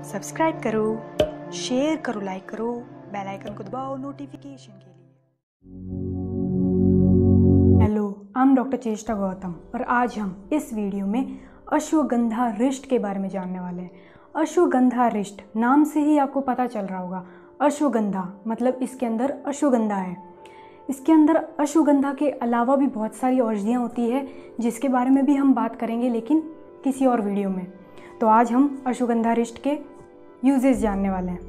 Subscribe करो, share करो, like करो, बेल आइकन को दबाओ नोटिफिकेशन के लिए। हेलो, आई एम डॉक्टर चेष्टा गौतम और आज हम इस वीडियो में अश्वगंधा रिष्ट के बारे में जानने वाले हैं। अश्वगंधा रिष्ट नाम से ही आपको पता चल रहा होगा। अश्वगंधा मतलब इसके अंदर अश्वगंधा है। इसके अंदर अश्वगंधा के अलावा भी बहुत सारी औषधियाँ होती है जिसके बारे में भी हम बात करेंगे, लेकिन किसी और वीडियो में। तो आज हम अश्वगंधा रिष्ट के यूजेस जानने वाले हैं।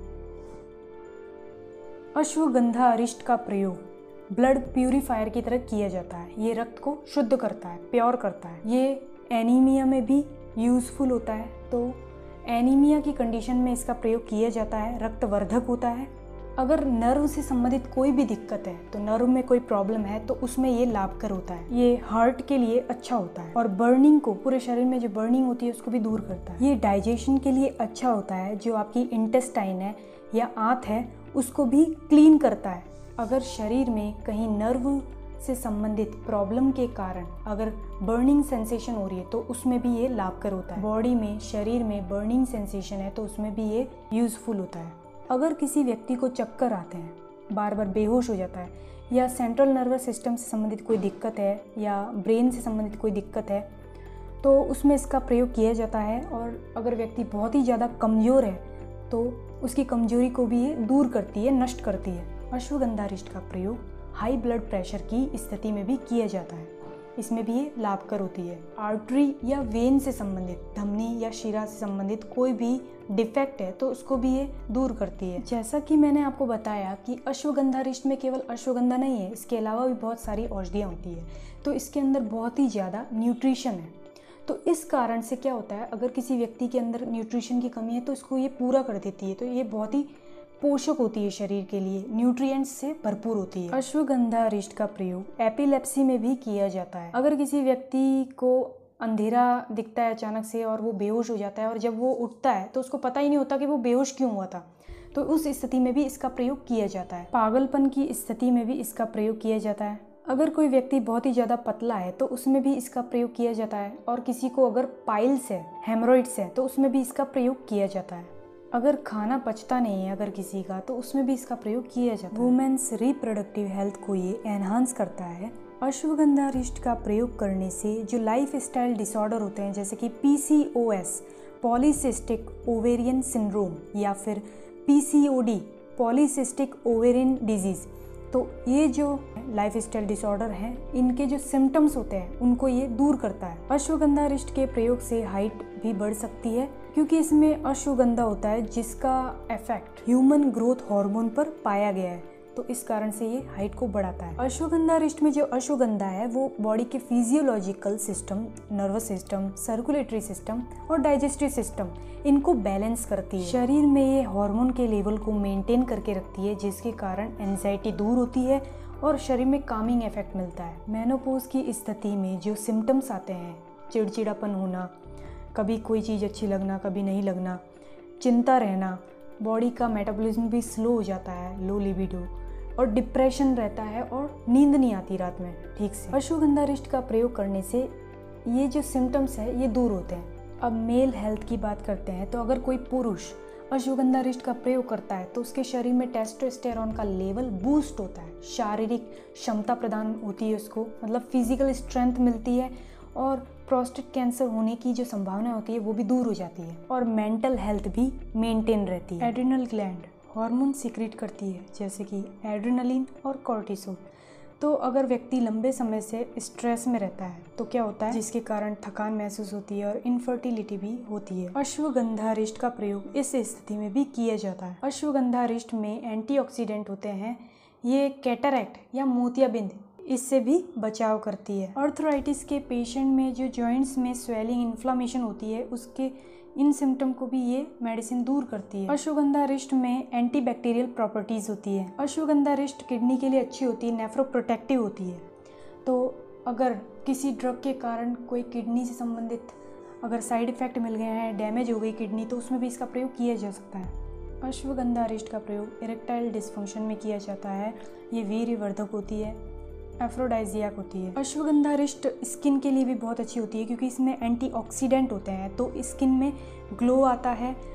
अश्वगंधा रिष्ट का प्रयोग ब्लड प्यूरीफायर की तरह किया जाता है। ये रक्त को शुद्ध करता है, प्योर करता है। ये एनीमिया में भी यूज़फुल होता है। तो एनीमिया की कंडीशन में इसका प्रयोग किया जाता है। रक्तवर्धक होता है। अगर नर्व से संबंधित कोई भी दिक्कत है, तो नर्व में कोई प्रॉब्लम है तो उसमें ये लाभकर होता है। ये हार्ट के लिए अच्छा होता है और बर्निंग को, पूरे शरीर में जो बर्निंग होती है उसको भी दूर करता है। ये डाइजेशन के लिए अच्छा होता है। जो आपकी इंटेस्टाइन है या आंत है उसको भी क्लीन करता है। अगर शरीर में कहीं नर्व से संबंधित प्रॉब्लम के कारण अगर बर्निंग सेंसेशन हो रही है तो उसमें भी ये लाभकर होता है। बॉडी में, शरीर में बर्निंग सेंसेशन है तो उसमें भी ये यूजफुल होता है। अगर किसी व्यक्ति को चक्कर आते हैं, बार बार बेहोश हो जाता है, या सेंट्रल नर्वस सिस्टम से संबंधित कोई दिक्कत है या ब्रेन से संबंधित कोई दिक्कत है तो उसमें इसका प्रयोग किया जाता है। और अगर व्यक्ति बहुत ही ज़्यादा कमज़ोर है तो उसकी कमजोरी को भी ये दूर करती है, नष्ट करती है। अश्वगंधा रिष्ट का प्रयोग हाई ब्लड प्रेशर की स्थिति में भी किया जाता है। इसमें भी ये लाभकर होती है। आर्टरी या वेन से संबंधित, धमनी या शिरा से संबंधित कोई भी डिफेक्ट है तो उसको भी ये दूर करती है। जैसा कि मैंने आपको बताया कि अश्वगंधा रिष्ट में केवल अश्वगंधा नहीं है, इसके अलावा भी बहुत सारी औषधियाँ होती है। तो इसके अंदर बहुत ही ज़्यादा न्यूट्रिशन है। तो इस कारण से क्या होता है, अगर किसी व्यक्ति के अंदर न्यूट्रिशन की कमी है तो इसको ये पूरा कर देती है। तो ये बहुत ही पोषक होती है, शरीर के लिए न्यूट्रिएंट्स से भरपूर होती है। अश्वगंधा रिष्ट का प्रयोग एपिलेप्सी में भी किया जाता है। अगर किसी व्यक्ति को अंधेरा दिखता है अचानक से और वो बेहोश हो जाता है और जब वो उठता है तो उसको पता ही नहीं होता कि वो बेहोश क्यों हुआ था, तो उस स्थिति में भी इसका प्रयोग किया जाता है। पागलपन की स्थिति में भी इसका प्रयोग किया जाता है। अगर कोई व्यक्ति बहुत ही ज़्यादा पतला है तो उसमें भी इसका प्रयोग किया जाता है। और किसी को अगर पाइल्स है, हेमोरॉइड्स है, तो उसमें भी इसका प्रयोग किया जाता है। अगर खाना पचता नहीं है अगर किसी का तो उसमें भी इसका प्रयोग किया जाता है। वुमेन्स रिप्रोडक्टिव हेल्थ को ये एनहांस करता है। अश्वगंधा रिष्ट का प्रयोग करने से जो लाइफ स्टाइल डिसऑर्डर होते हैं, जैसे कि PCOS, पॉलीसिस्टिक ओवेरियन सिंड्रोम, या फिर PCOD, पॉलीसिस्टिक ओवेरियन डिजीज़, तो ये जो लाइफ स्टाइल डिसऑर्डर हैं, इनके जो सिम्टम्स होते हैं उनको ये दूर करता है। अश्वगंधा रिष्ट के प्रयोग से हाइट भी बढ़ सकती है, क्योंकि इसमें अश्वगंधा होता है जिसका इफेक्ट ह्यूमन ग्रोथ हार्मोन पर पाया गया है। तो इस कारण से ये हाइट को बढ़ाता है। अश्वगंधा रिष्ट में जो अश्वगंधा है वो बॉडी के physiological system, nervous system, circulatory system और डाइजेस्टिव सिस्टम, इनको बैलेंस करती है। शरीर में ये हार्मोन के लेवल को मेंटेन करके रखती है, जिसके कारण एंजाइटी दूर होती है और शरीर में कामिंग इफेक्ट मिलता है। मेनोपॉज की स्थिति में जो सिम्टम्स आते हैं, चिड़चिड़ापन होना, कभी कोई चीज़ अच्छी लगना, कभी नहीं लगना, चिंता रहना, बॉडी का मेटाबॉलिज्म भी स्लो हो जाता है, लो लिबिडो, और डिप्रेशन रहता है और नींद नहीं आती रात में ठीक से। अश्वगंधा रिष्ट का प्रयोग करने से ये जो सिम्टम्स है ये दूर होते हैं। अब मेल हेल्थ की बात करते हैं तो अगर कोई पुरुष अश्वगंधा रिष्ट का प्रयोग करता है तो उसके शरीर में टेस्टोस्टेरोन का लेवल बूस्ट होता है, शारीरिक क्षमता प्रदान होती है उसको, मतलब फिजिकल स्ट्रेंथ मिलती है, और प्रोस्टेट कैंसर होने की जो संभावना होती है वो भी दूर हो जाती है, और मेंटल हेल्थ भी मेंटेन रहती है। एड्रिनल ग्लैंड हार्मोन सीक्रेट करती है, जैसे कि एड्रेनलिन और कॉर्टिसोल। तो अगर व्यक्ति लंबे समय से स्ट्रेस में रहता है तो क्या होता है, जिसके कारण थकान महसूस होती है और इनफर्टिलिटी भी होती है। अश्वगंधा रिष्ट का प्रयोग इस स्थिति में भी किया जाता है। अश्वगंधा रिष्ट में एंटीऑक्सीडेंट होते हैं। ये कैटरैक्ट या मोतियाबिंद, इससे भी बचाव करती है। आर्थराइटिस के पेशेंट में जो जॉइंट्स में स्वेलिंग, इन्फ्लामेशन होती है, उसके इन सिम्टम को भी ये मेडिसिन दूर करती है। अश्वगंधा रिष्ट में एंटीबैक्टीरियल प्रॉपर्टीज़ होती है। अश्वगंधा रिष्ट किडनी के लिए अच्छी होती है, नेफ्रोप्रोटेक्टिव होती है। तो अगर किसी ड्रग के कारण कोई किडनी से संबंधित अगर साइड इफ़ेक्ट मिल गए हैं, डैमेज हो गई किडनी, तो उसमें भी इसका प्रयोग किया जा सकता है। अश्वगंधा रिष्ट का प्रयोग इरेक्टाइल डिस्फंक्शन में किया जाता है। ये वीर्यवर्धक होती है, एफ्रोडाइजियाक होती है। अश्वगंधा रिष्ट स्किन के लिए भी बहुत अच्छी होती है, क्योंकि इसमें एंटीऑक्सीडेंट होते हैं, तो स्किन में ग्लो आता है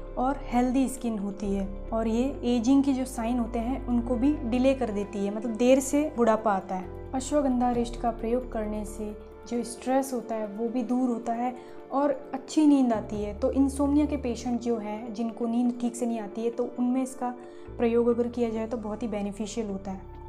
और हेल्दी स्किन होती है, और ये एजिंग के जो साइन होते हैं उनको भी डिले कर देती है, मतलब देर से बुढ़ापा आता है। अश्वगंधा रिष्ट का प्रयोग करने से जो स्ट्रेस होता है वो भी दूर होता है और अच्छी नींद आती है। तो इंसोम्निया के पेशेंट जो हैं जिनको नींद ठीक से नहीं आती है, तो उनमें इसका प्रयोग अगर किया जाए तो बहुत ही बेनिफिशियल होता है।